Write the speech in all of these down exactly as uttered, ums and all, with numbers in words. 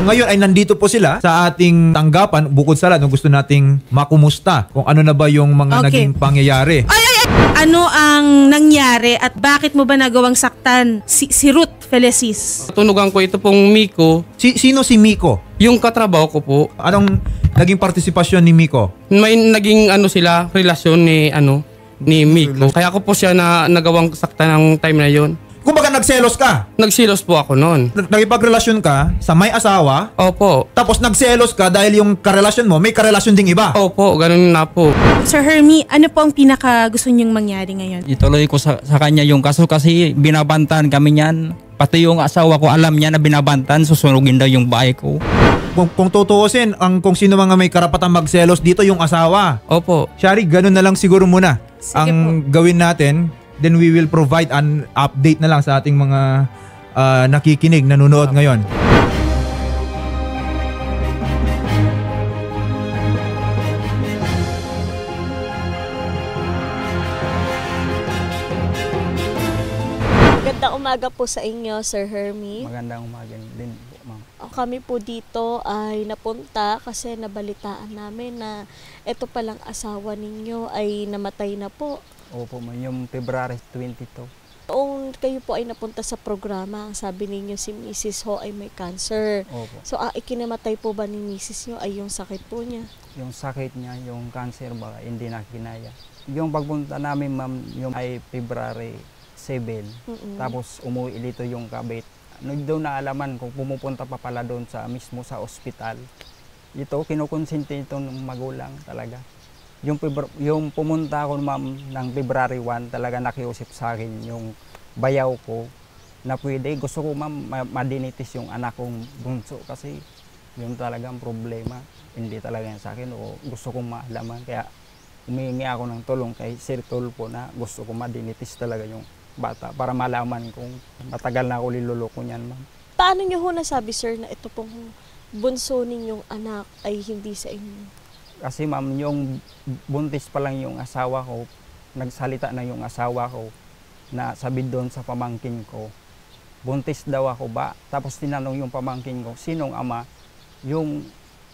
Ngayon ay nandito po sila sa ating tanggapan. Bukod sa lahat, gusto nating makumusta kung ano na ba yung mga Okay. naging pangyayari. Ay, ay, ay! Ano ang nangyari at bakit mo ba nagawang saktan si, si Ruth Felicis? Tunugan ko ito pong Miko, Si, sino si Miko? yung katrabaho ko po. Anong naging partisipasyon ni Miko? May naging ano sila, relasyon ni ano ni Miko. Kaya ko po siya na nagawang saktan ng time na yon. Kumbaga nagselos ka. Nagsilos po ako noon. Nag- Nagipagrelasyon ka sa may asawa, Opo. tapos nagselos ka dahil yung karelasyon mo, may karelasyon ding iba. Opo, ganun na po. Sir Hermie, ano po ang pinaka gusto niyong mangyari ngayon? Ituloy ko sa, sa kanya yung kaso kasi binabantan kami niyan. Pati yung asawa ko alam niya na binabantan, susunugin daw yung bahay ko. Kung, kung tutuusin, ang kung sino mga may karapatang magselos dito yung asawa. Opo. Shari, ganun na lang siguro muna. Sige ang gawin natin, then we will provide an update na lang sa ating mga ah, nakikinig, nanonood ngayon. Magandang umaga po sa inyo, Sir Hermie. Magandang umaga din po, ma'am. Kami po dito ay napunta kasi nabalitaan namin na ito palang asawa ninyo ay namatay na po. Opo, ma'am. Yung February twenty-two. Noong kayo po ay napunta sa programa, ang sabi ninyo si Missus Ho ay may cancer. Opo. So, ah, ikinamatay po ba ni Missus nyo ay yung sakit po niya? Yung sakit niya, yung cancer ba, hindi na kinaya. Yung pagpunta namin, ma'am, yung ay February seven. Mm-mm. Tapos umuwi dito yung kabit. Nung doon naalaman kung pumupunta pa pala doon sa mismo sa ospital. Ito, kinukonsente ito ng magulang talaga. Yung, Febru- yung pumunta ako, ma'am, ng February one, talaga nakiusip sa akin yung bayaw ko na pwede. Gusto ko, ma'am, ma- madinitis yung anak kong bunso kasi yun talagang problema. Hindi talaga yan sa akin o gusto kong maalaman. Kaya humingi ako ng tulong kay Sir Tulfo na gusto ko madinitis talaga yung bata para malaman kung matagal na ako liluloko niyan, ma'am. Paano nyo ho nasabi, sir, na ito pong bunso ninyong anak ay hindi sa inyo? Kasi, ma'am, yung buntis pa lang yung asawa ko, nagsalita na yung asawa ko na sabi doon sa pamangkin ko, buntis daw ako ba? Tapos tinanong yung pamangkin ko, sinong ama? Yung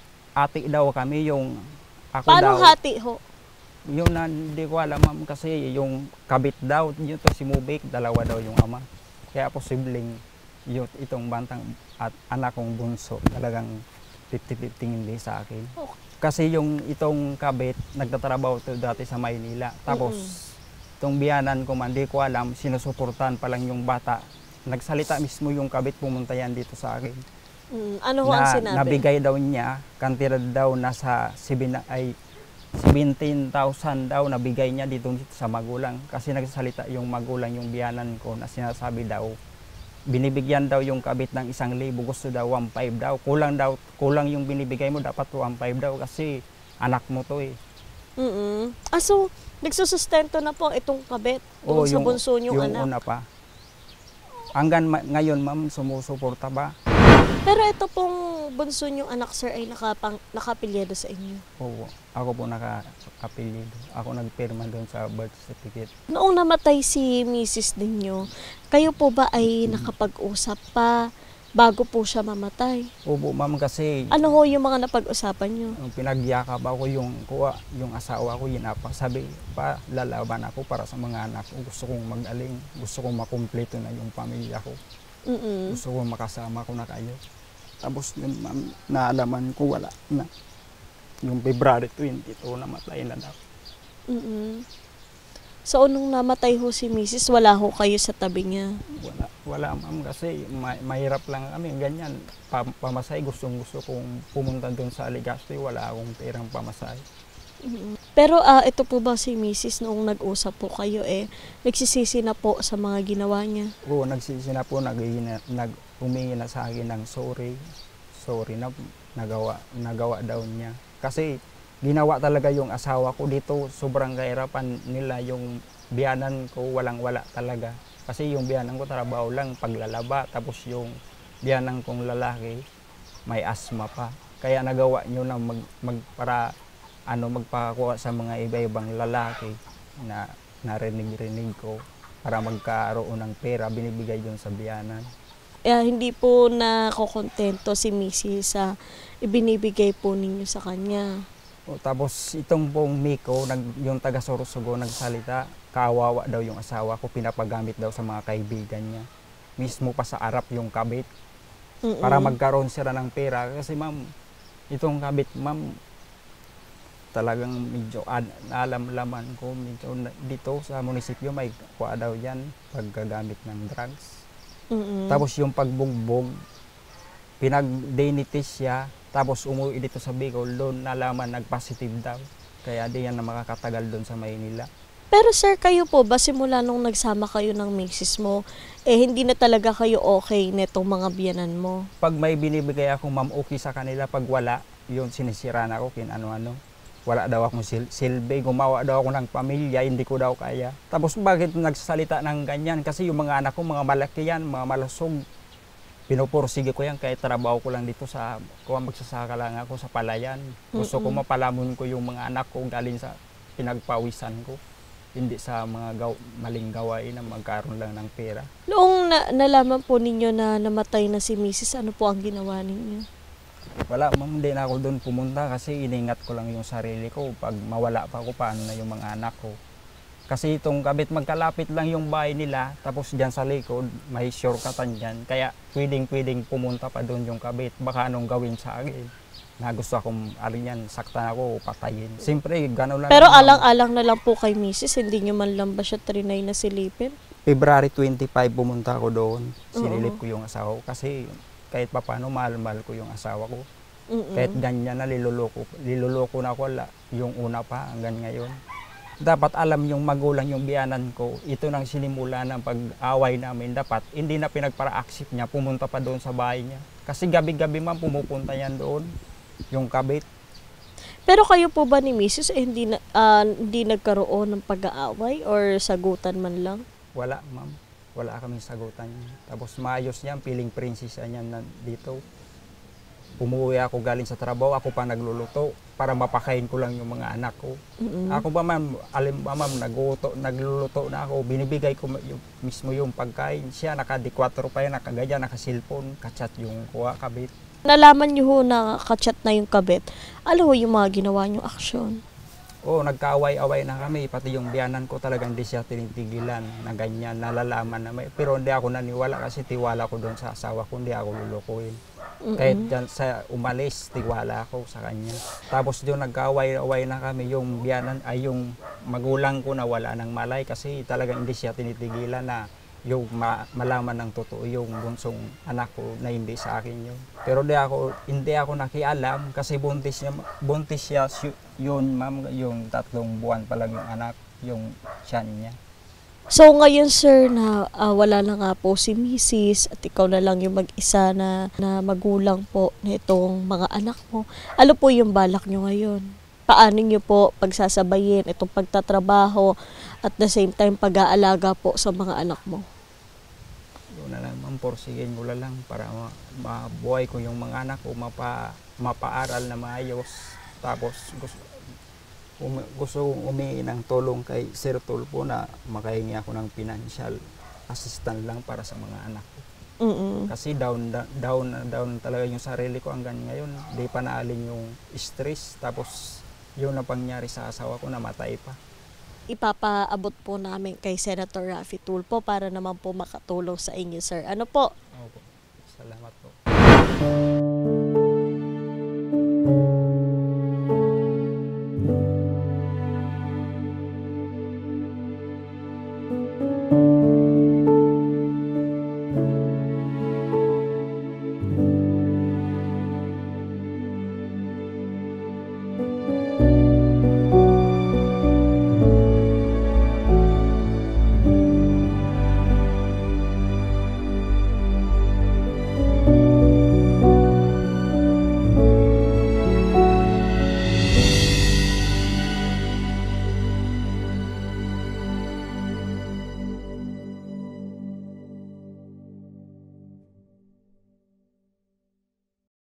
ate daw kami, yung ako Paano daw. hati ho? Yun na hindi ko alam, ma'am, kasi yung kabit daw, yun to si Mubik, dalawa daw yung ama. Kaya posibleng yun, itong bantang at anak kong bunso talagang fifty-fifty hindi sa akin. Okay. Kasi yung itong kabit, nagtatrabaho to dati sa Maynila. Tapos Mm-mm. itong biyanan ko man, di ko alam, sinusuportahan pa lang yung bata. Nagsalita mismo yung kabit, pumunta yan dito sa akin. Mm, ano ho ang Na sinabi? nabigay daw niya, kantidad daw nasa seven, ay seventeen thousand daw nabigay niya dito sa magulang. Kasi nagsasalita yung magulang, yung biyanan ko na sinasabi daw, binibigyan daw yung kabit ng isang libo, gusto daw one five daw. Kulang daw, kulang yung binibigay mo, dapat one five daw kasi anak mo to eh. Mm-mm. Ah, so, nagsusustento na po itong kabit Oo, tungkol sa bunso niyong yung anak. una pa. Hanggang ma- ngayon, ma'am, sumusuporta ba? Pero ito pong bunso niyong anak, sir, ay nakapang, nakapilyado sa inyo. Oo, ako po naka-apelido. Ako nagpirma doon sa birth certificate. Noong namatay si Missus ninyo, kayo po ba ay nakapag-usap pa bago po siya mamatay? Opo, ma'am, kasi Ano ho yung mga napag-usapan niyo? Nung pinagyakap ako yung kuha, yung asawa ko, yinapa. Sabi pa, lalaban ako para sa mga anak ko. Gusto kong magaling. Gusto kong makumpleto na yung pamilya ko. Mm-mm. Gusto kong makasama ko na kayo. Tapos yun, ma'am, naalaman ko wala na. Yung February twenty-two, namatay na daw. Mm-mm. So, nung namatay ho si Missus, wala ho kayo sa tabi niya? Wala, wala ma'am, kasi ma- mahirap lang kami. Ganyan, pa- pamasay. Gustong gusto kong pumunta doon sa Legazpi. Wala akong perang pamasay. Mm-mm. Pero ah, ito po ba si Missus noong nag-usap po kayo eh, nagsisisi na po sa mga ginawa niya? Oo, nagsisi na po, nag, nag, humingi na sa akin ng sorry. Sorry na nagawa, nagawa daw niya. Kasi ginawa talaga yung asawa ko dito. Sobrang kahirapan nila, yung biyanan ko walang-wala talaga. Kasi yung biyanan ko trabaho lang, paglalaba. Tapos yung biyanan kong lalaki, may asma pa. Kaya nagawa niyo na mag, mag para ano, magpakakuha sa mga iba-ibang lalaki na narinig-rinig ko para magkaroon ng pera, binibigay doon sa biyanan. eh, hindi po nakokontento si Missus sa ibinibigay po ninyo sa kanya. O, tapos itong pong Miko, nag, yung taga Sorsogon nagsalita, kawawa daw yung asawa ko, pinapagamit daw sa mga kaibigan niya. Mismo pa sa arap yung kabit, Mm-mm. para magkaroon sila ng pera. Kasi ma'am, itong kabit ma'am, talagang medyo ad- alam-laman ko, medyo na- dito sa munisipyo may kuha daw yan, paggagamit ng drugs. Mm-mm. Tapos yung pagbugbog, pinag-denitis siya, tapos umuwi dito sa Bicol, doon nalaman nag-positive daw. Kaya di yan na makakatagal doon sa Maynila. Pero sir, kayo po ba simula nung nagsama kayo ng misis mo, eh hindi na talaga kayo okay netong mga biyanan mo? Pag may binibigay akong ma'am okay sa kanila, pag wala, yun sinisira na ako, kin ano-ano. Wala daw akong sil- silbi, gumawa daw ako ng pamilya, hindi ko daw kaya. Tapos bakit nagsasalita ng ganyan? Kasi yung mga anak ko, mga malaki yan, mga malusog. Pinupursige ko yan kahit trabaho ko lang dito sa, kung magsasaka lang ako sa palayan. Gusto ko Mm-mm. mapalamon ko yung mga anak ko galing sa pinagpawisan ko. Hindi sa mga gaw- maling gawain na magkaroon lang ng pera. Noong na- nalaman po ninyo na namatay na si misis, ano po ang ginawa ninyo? Wala, ma'am, hindi na ako doon pumunta kasi iningat ko lang yung sarili ko. Pag mawala pa ako, paano na yung mga anak ko? Kasi itong kabit, magkalapit lang yung bahay nila, tapos dyan sa likod, may shortcutan dyan. Kaya pwedeng-pwedeng pumunta pa doon yung kabit. Baka anong gawin sa akin. Na gusto akong, alin yan, saktan ako o patayin. Siyempre, gano'n lang. Pero ma'am. alang-alang na lang po kay misis, hindi nyo man lang ba siya trinay na silipin? February twenty-five pumunta ako doon. Sinilip ko yung asawa ko kasi kahit papano mahal-mahal ko yung asawa ko. Mm-mm. Kahit ganyan na liluloko, liluloko na ako la, yung una pa hanggang ngayon. Dapat alam yung magulang yung biyanan ko, ito nang sinimula ng pag-away namin. Dapat hindi na pinagpara-accept niya, pumunta pa doon sa bahay niya. Kasi gabi-gabi man pumupunta yan doon, yung kabit. Pero kayo po ba ni misis eh, hindi, na, ah, hindi nagkaroon ng pag-aaway or sagutan man lang? Wala, ma'am. Wala kaming sagutan niya. Tapos maayos niya, piling prinsesa niya na dito. Umuwi ako galing sa trabaho, ako pa nagluluto para mapakain ko lang yung mga anak ko. Mm-mm. Ako pa ma'am, alim pa ma'am, nagluto, nagluluto na ako, binibigay ko ma- yung, mismo yung pagkain. Siya naka-dekwatro pa yan, nakagadya, naka-cellphone, kachat yung kuha, kabit. Nalaman nyo ho na kachat na yung kabit, ano ho yung mga ginawa nyong aksyon? Oo, nagkaaway-away na kami, pati yung biyanan ko talagang hindi siya tinitigilan na ganyan, nalalaman na may. Pero hindi ako naniwala kasi tiwala ko doon sa asawa ko, hindi ako lulukuin. Mm-mm. Kahit dyan sa umalis, tiwala ako sa kanya. Tapos doon nagkaaway-away na kami, yung biyanan, ay yung magulang ko na wala ng malay kasi talagang hindi siya tinitigilan na yung ma- malaman ng totoo yung bunsong anak ko na hindi sa akin yun. Pero di ako, hindi ako nakialam kasi buntis niya, buntis siya sy- yun ma'am, yung tatlong buwan pa lang yung anak, yung tiyan niya. So ngayon sir na ah, wala na nga po si misis at ikaw na lang yung mag-isa na, na magulang po nitong mga anak mo. Ano po yung balak nyo ngayon? Paano nyo po pagsasabayin itong pagtatrabaho at the same time pag-aalaga po sa mga anak mo? Yun na lang ma'am, porsigin ko na lang para ma- mabuhay ko yung mga anak ko, mapa, mapaaral na maayos. Tapos gusto, um, gusto kong umiin ng tulong kay Sir Tulpo na makahingi ako ng financial assistant lang para sa mga anak ko. Mm-mm. Kasi down, da- down, na down talaga yung sarili ko hanggang ngayon. Di pa naalin yung stress. Tapos yun na pangyari sa asawa ko, namatay pa. Ipapaabot po namin kay Senator Raffy Tulfo para naman po makatulong sa inyo sir. Ano po? Opo. Salamat po.